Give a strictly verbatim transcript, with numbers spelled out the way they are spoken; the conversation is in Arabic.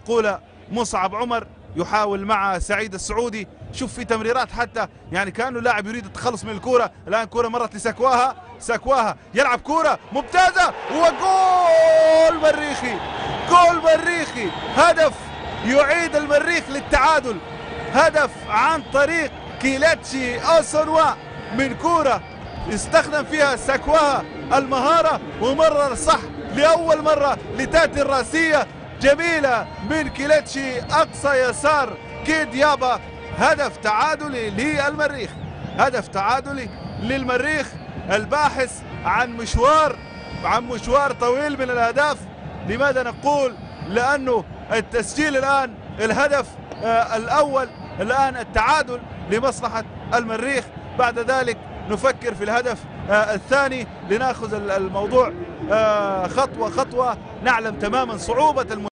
تقول مصعب عمر يحاول مع سعيد السعودي. شوف في تمريرات حتى يعني كانه لاعب يريد التخلص من الكرة. الآن كرة مرت لسكواها، سكواها يلعب كرة ممتازة وجول مريخي، جول مريخي، هدف يعيد المريخ للتعادل، هدف عن طريق كيلاتشي أوسونوا من كرة استخدم فيها سكواها المهارة ومرر صح لأول مرة لتاتي الراسية جميلة من كيلاتشي أقصى يسار كيد يابا. هدف تعادلي للمريخ، هدف تعادلي للمريخ الباحث عن مشوار عن مشوار طويل من الأهداف. لماذا نقول؟ لأنه التسجيل الآن الهدف آه الأول، الآن التعادل لمصلحة المريخ، بعد ذلك نفكر في الهدف آه الثاني لنأخذ الموضوع آه خطوة خطوة. نعلم تماما صعوبة